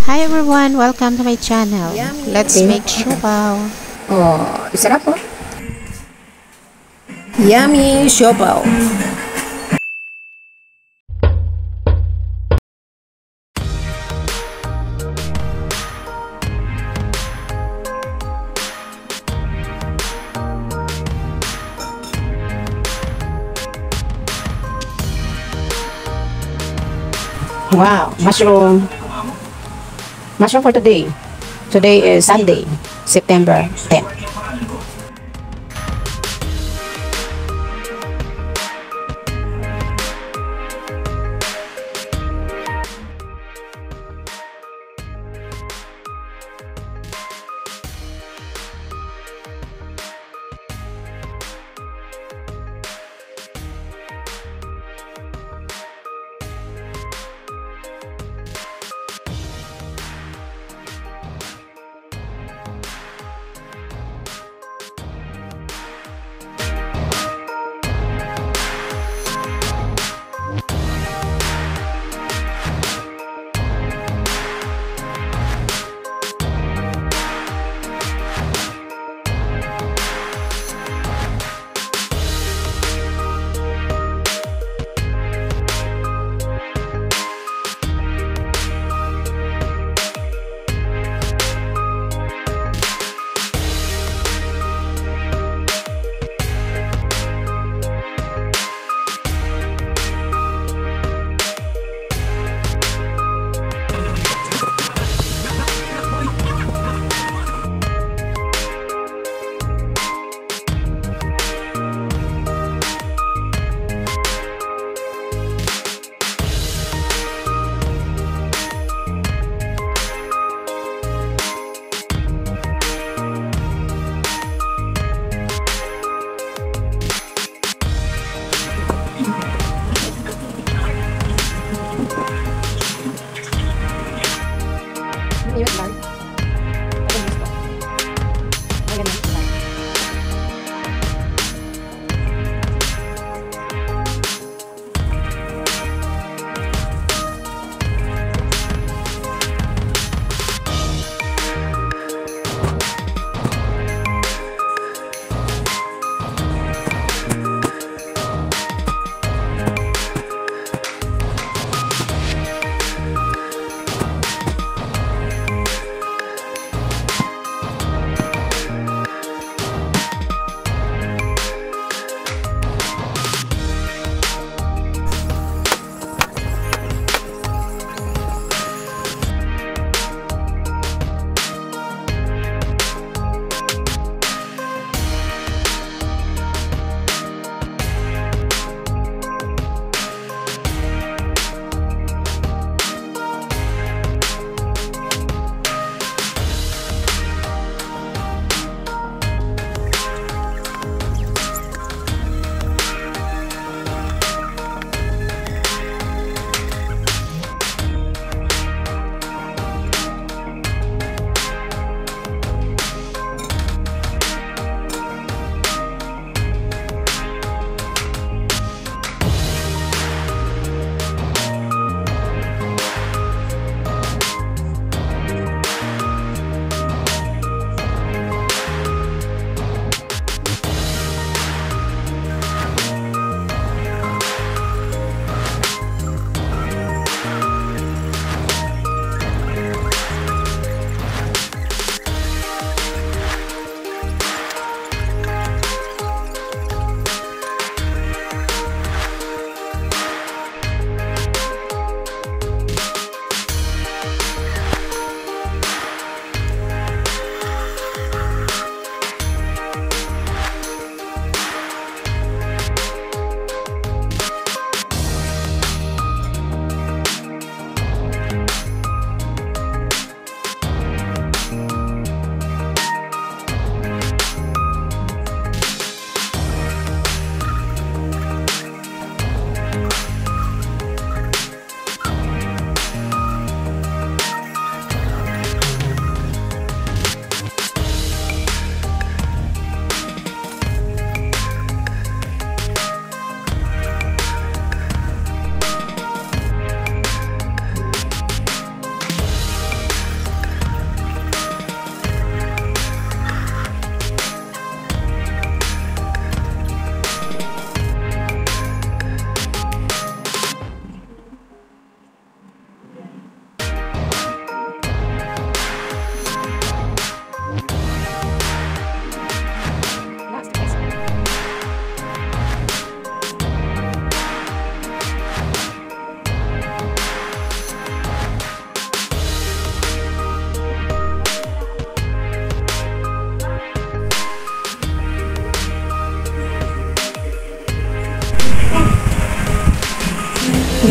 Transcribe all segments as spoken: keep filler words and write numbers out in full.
Hi everyone! Welcome to my channel. Yummy. Let's Okay. make SIOPAO. Oh, sarap po. Yummy SIOPAO. Wow, mushroom. Mushroom for today. Today is Sunday, September tenth. Yung lard. Ito gusto. Ang ganyan.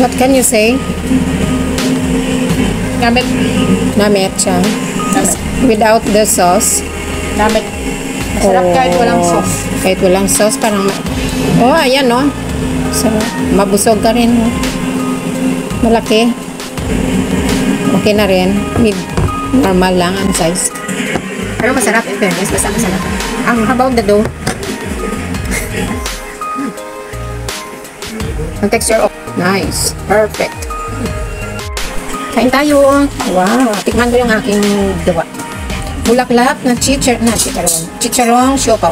What can you say? Namit. Namit siya. Namit. Without the sauce. Namit. Masarap kahit walang Oh, sauce. Kahit walang sauce, parang... ma- Oh, ayan, no? So, mabusog ka rin, no? Malaki. Okay na rin. Mid, normal lang ang size. Pero masarap, in fairness. Basta masarap. Ang how about the dough? Ang texture, oh, nice. Perfect. Kain tayo. Wow. Tikman ko yung aking gawa. Bulaklak na chichar na chicharong. Chicharong SIOPAO.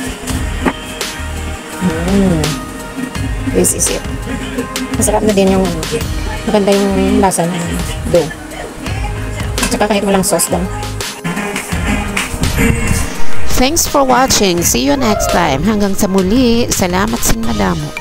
Mm. This is it. Masarap na din yung ano. Maganda yung lasa ng dough. At saka kahit walang sauce lang. Thanks for watching. See you next time. Hanggang sa muli. Salamat sa madamo.